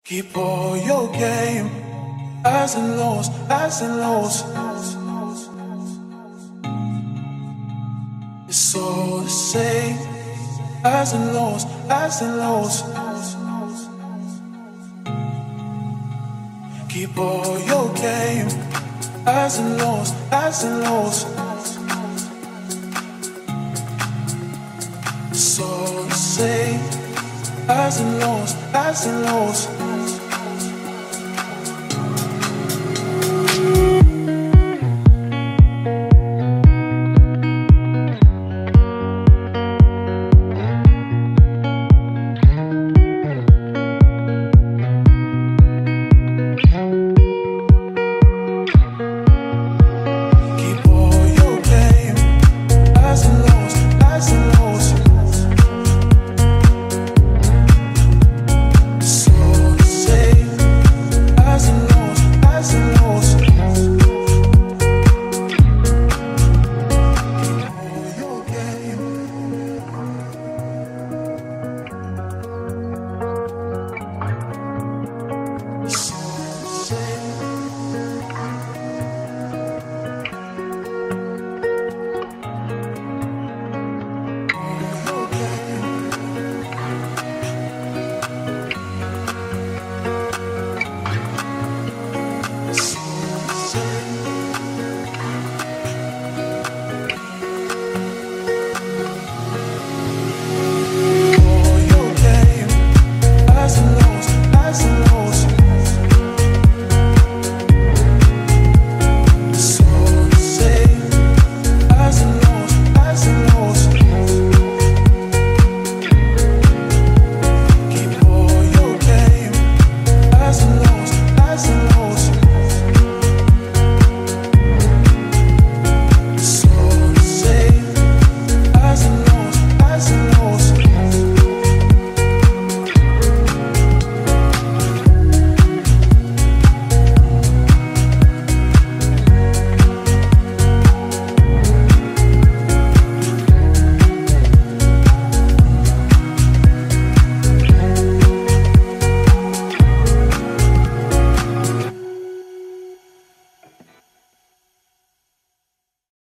Keep all your game, highs and lows, highs and lows. It's all the same, highs and lows, highs and lows. Keep all your game, highs and lows, highs and lows. It's all the same, highs and lows, highs and lows. Highs and lows.